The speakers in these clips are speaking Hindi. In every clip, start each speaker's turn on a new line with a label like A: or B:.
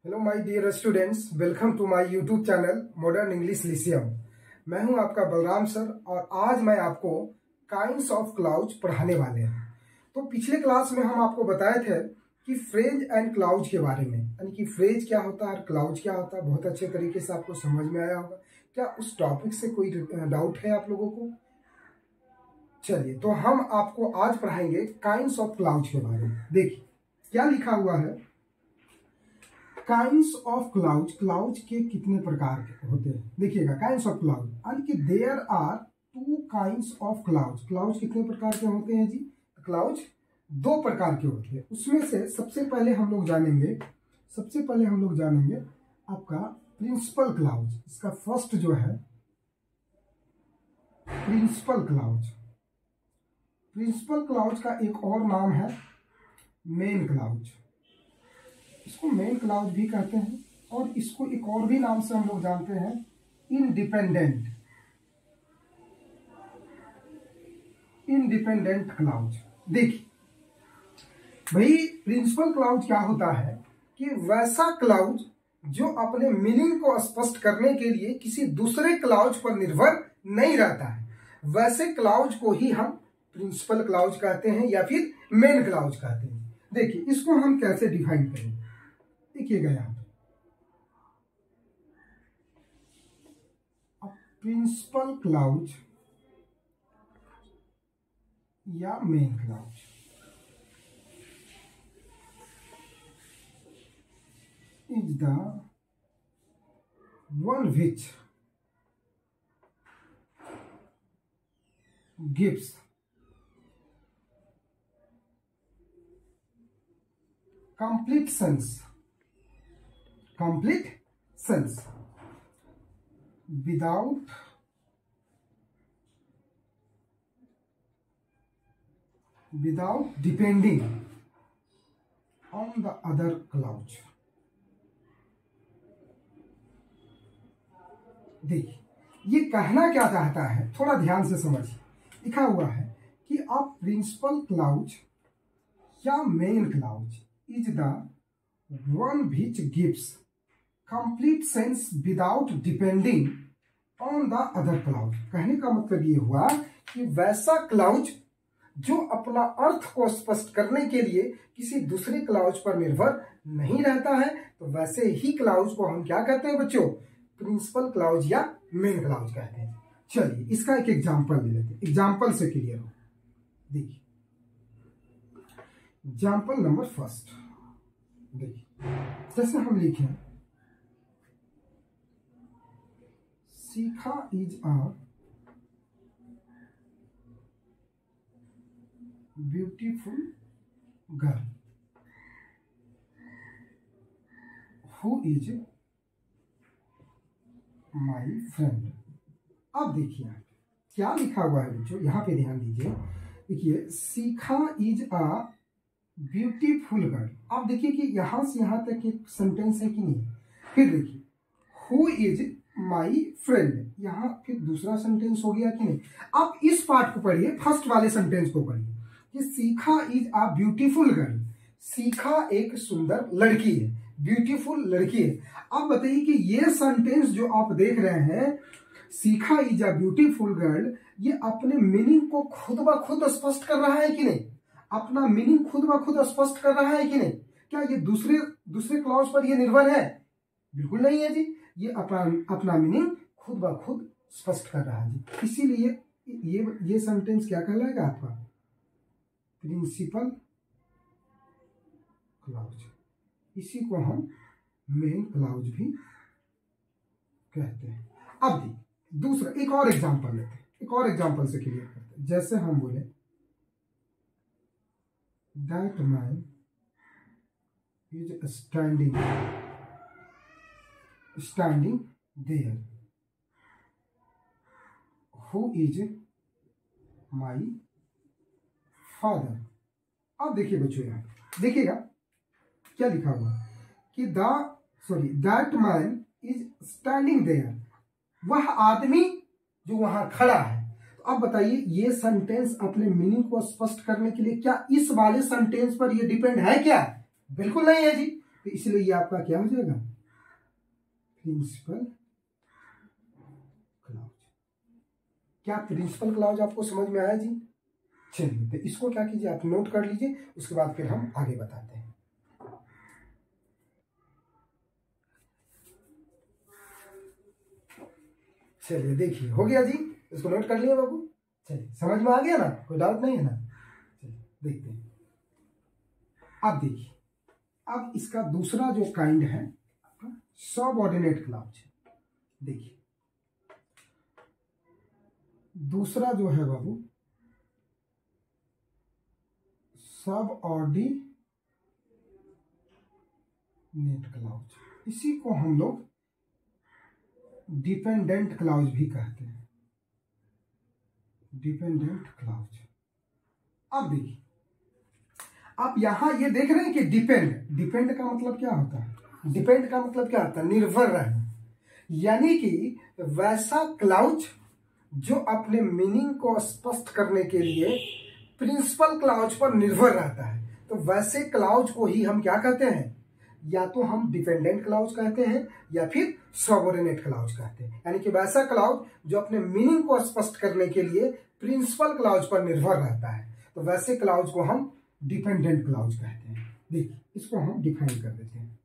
A: Hello my dear students, welcome to my YouTube channel modern English lyceum. मैं हूं आपका बलराम सर और आज मैं आपको काइंड्स ऑफ क्लाउज पढ़ाने वाले हैं। तो पिछले क्लास में हम आपको बताए थे कि फ्रेज एंड क्लाउज के बारे में, यानी कि फ्रेज क्या होता है और क्लाउज क्या होता है। बहुत अच्छे तरीके से आपको समझ में आया होगा। क्या उस टॉपिक से कोई डाउट है आप लोगों को? चलिए, तो हम आपको आज पढ़ाएंगे काइंड्स ऑफ क्लाउज के बारे में। देखिए क्या लिखा हुआ है, काइंड्स ऑफ क्लाउज। क्लाउज के कितने प्रकार के होते हैं देखिएगा। काइंड्स ऑफ क्लाउज यानी कि there are two kinds of clause. Clause कितने प्रकार के होते हैं जी? क्लाउज दो प्रकार के होते हैं। उसमें से सबसे पहले हम लोग जानेंगे आपका प्रिंसिपल क्लाउज। इसका फर्स्ट जो है प्रिंसिपल क्लाउज। प्रिंसिपल क्लाउज का एक और नाम है मेन क्लाउज। इसको मेन क्लाउज भी कहते हैं और इसको एक और भी नाम से हम लोग जानते हैं, इंडिपेंडेंट क्लाउज। देखिए भाई, प्रिंसिपल क्लाउज क्या होता है कि वैसा क्लाउज जो अपने मीनिंग को स्पष्ट करने के लिए किसी दूसरे क्लाउज पर निर्भर नहीं रहता है, वैसे क्लाउज को ही हम प्रिंसिपल क्लाउज कहते हैं या फिर मेन क्लाउज कहते हैं। देखिए इसको हम कैसे डिफाइन करेंगे, देखिएगा यहां पर प्रिंसिपल क्लाउज या main clause is the one which gives complete sense without depending on the other cloud। देखिए ये कहना क्या चाहता है, थोड़ा ध्यान से समझिए। लिखा हुआ है कि अ प्रिंसिपल क्लाउज या main clause is the one which gives complete sense without depending on the other clause. कहने का मतलब ये हुआ कि वैसा क्लाउज जो अपना अर्थ को स्पष्ट करने के लिए किसी दूसरे क्लाउज पर निर्भर नहीं रहता है, तो वैसे ही क्लाउज को हम क्या कहते हैं बच्चों? प्रिंसिपल क्लाउज या मेन क्लाउज कहते हैं। चलिए इसका एक एग्जांपल ले लेते हैं, एग्जांपल से क्लियर हो। देखिए एग्जांपल नंबर फर्स्ट, देखिए जैसे हम लिखे Shikha is a beautiful girl who is my friend. अब देखिए क्या लिखा हुआ है बच्चों, यहां पे ध्यान दीजिए। देखिए Shikha is a beautiful girl. आप देखिए कि यहां से यहां तक एक सेंटेंस है कि नहीं। फिर देखिए हु इज माई फ्रेंड, यहां फिर दूसरा सेंटेंस हो गया कि नहीं। आप इस पार्ट को पढ़िए, फर्स्ट वाले सेंटेंस को पढ़िए कि Shikha is a beautiful girl. Shikha एक सुंदर लड़की है, ब्यूटीफुल लड़की है। आप बताइए कि ये सेंटेंस जो आप देख रहे हैं, Shikha is a beautiful girl, ये अपने मीनिंग को खुद ब खुद स्पष्ट कर रहा है कि नहीं? अपना मीनिंग खुद ब खुद स्पष्ट कर रहा है कि नहीं? क्या ये दूसरे क्लॉज पर ये निर्भर है? बिल्कुल नहीं है जी। ये अपना मीनिंग खुद ब खुद स्पष्ट कर रहा है जी। इसीलिए ये सेंटेंस क्या कहलाएगा आपका? Principal clause. इसी को हम मेन क्लाउज भी कहते हैं। अब देखिए दूसरा एक और एग्जांपल लेते हैं, एक और एग्जांपल से क्लियर करते हैं। जैसे हम बोले that man is standing there who is my father. अब देखिए बच्चों, यहां देखिएगा क्या लिखा हुआ कि that man is standing there, वह आदमी जो वहां खड़ा है। तो अब बताइए ये सेंटेंस अपने मीनिंग को स्पष्ट करने के लिए क्या इस वाले सेंटेंस पर ये डिपेंड है क्या? बिल्कुल नहीं है जी। तो इसलिए ये आपका क्या हो जाएगा, प्रिंसिपल क्लाउज। क्या प्रिंसिपल क्लाउज आपको समझ में आया जी? चलिए तो इसको क्या कीजिए, आप नोट कर लीजिए, उसके बाद फिर हम आगे बताते हैं। चलिए देखिए, हो गया जी, इसको नोट कर लिया बाबू। चलिए समझ में आ गया ना, कोई डाउट नहीं है ना? चलिए देखते हैं। अब देखिए, अब इसका दूसरा जो काइंड है सबऑर्डिनेट क्लाउज। देखिए दूसरा जो है बाबू सबऑर्डिनेट क्लाउज, इसी को हम लोग डिपेंडेंट क्लाउज भी कहते हैं, डिपेंडेंट क्लाउज। अब देखिए, आप यहां ये देख रहे हैं कि डिपेंड का मतलब क्या होता है, डिपेंड का मतलब क्या होता है, निर्भर रहना। यानी कि वैसा क्लाउज जो अपने मीनिंग को स्पष्ट करने के लिए प्रिंसिपल क्लाउज पर निर्भर रहता है, तो वैसे क्लाउज को ही हम क्या कहते हैं, या तो हम डिपेंडेंट क्लाउज कहते हैं या फिर सबऑर्डिनेट क्लाउज कहते हैं। यानी कि वैसा क्लाउज जो अपने मीनिंग को स्पष्ट करने के लिए प्रिंसिपल क्लाउज पर निर्भर रहता है, तो वैसे क्लाउज को हम डिपेंडेंट क्लाउज कहते हैं। देखिए इसको हम डिफाइन कर देते हैं।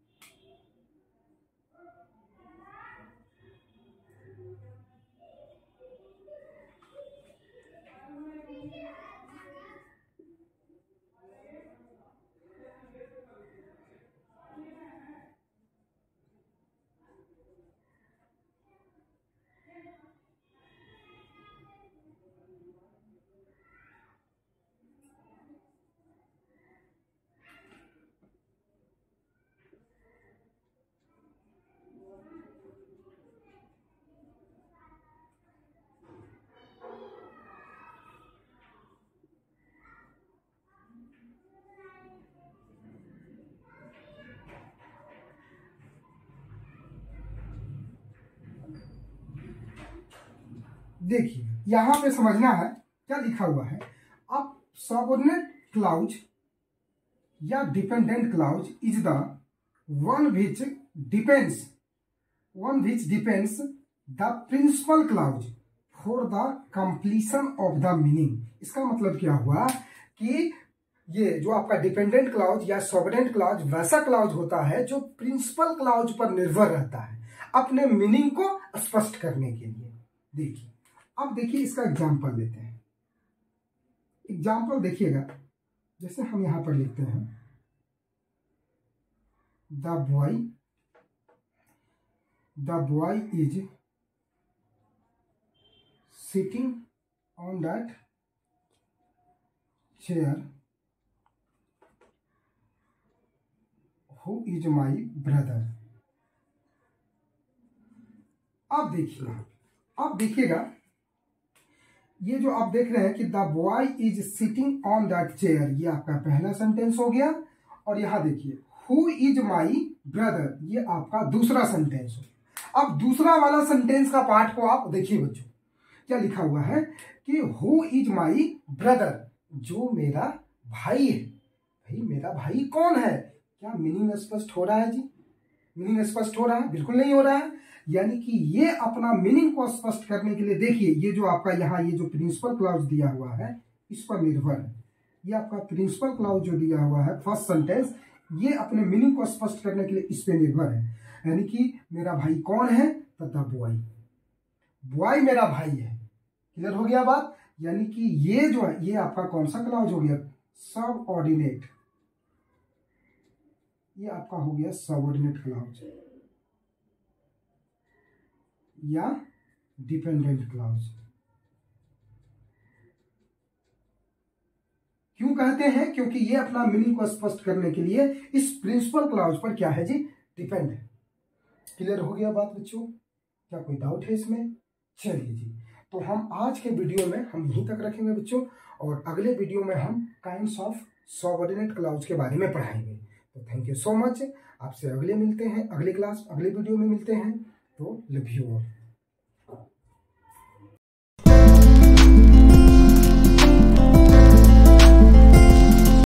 A: देखिए यहां पे समझना है क्या लिखा हुआ है। अब सबऑर्डिनेट क्लाउज या dependent clause is the one which depends the principal clause for the completion of the meaning. इसका मतलब क्या हुआ कि ये जो आपका डिपेंडेंट क्लाउज या सबऑर्डिनेट क्लाउज वैसा क्लाउज होता है जो प्रिंसिपल क्लाउज पर निर्भर रहता है अपने मीनिंग को स्पष्ट करने के लिए। देखिए अब देखिए इसका एग्जाम्पल लेते हैं। एग्जाम्पल देखिएगा, जैसे हम यहां पर लिखते हैं the boy is sitting on that chair who is my brother. अब देखिएगा ये जो आप देख रहे हैं कि the boy is sitting on that chair, ये आपका पहला सेंटेंस हो गया। और यहां देखिए हु इज माई ब्रदर, ये आपका दूसरा सेंटेंस हो गया। अब दूसरा वाला सेंटेंस का पार्ट को आप देखिए बच्चों, क्या लिखा हुआ है कि हु इज माई ब्रदर, जो मेरा भाई है। भाई मेरा भाई कौन है? क्या मीनिंग स्पष्ट हो रहा है जी? मीनिंग स्पष्ट हो रहा है? बिल्कुल नहीं हो रहा है। यानी कि ये अपना मीनिंग को स्पष्ट करने के लिए देखिए ये जो आपका यहाँ ये जो प्रिंसिपल क्लाउज दिया हुआ है इस पर निर्भर है। ये आपका प्रिंसिपल क्लाउज जो दिया हुआ है फर्स्ट सेंटेंस, ये अपने मीनिंग को स्पष्ट करने के लिए इस पे निर्भर है। यानी कि मेरा भाई कौन है? तथा बॉय मेरा भाई है। क्लियर हो गया बात? यानी कि ये जो है ये आपका कौन सा क्लाउज हो गया? सबऑर्डिनेट। ये आपका हो गया सबऑर्डिनेट क्लाउज या डिपेंडेंट क्लाउज। क्यों कहते हैं? क्योंकि ये अपना मीनिंग को स्पष्ट करने के लिए इस प्रिंसिपल क्लाउज पर क्या है जी? डिपेंड है। क्लियर हो गया बात बच्चों? क्या कोई डाउट है इसमें? चलिए जी, तो हम आज के वीडियो में हम यहीं तक रखेंगे बच्चों, और अगले वीडियो में हम काइंड्स ऑफ सबऑर्डिनेट क्लाउज के बारे में पढ़ाएंगे। तो थैंक यू सो मच। आपसे अगले वीडियो में मिलते हैं। तो लव यू ऑल।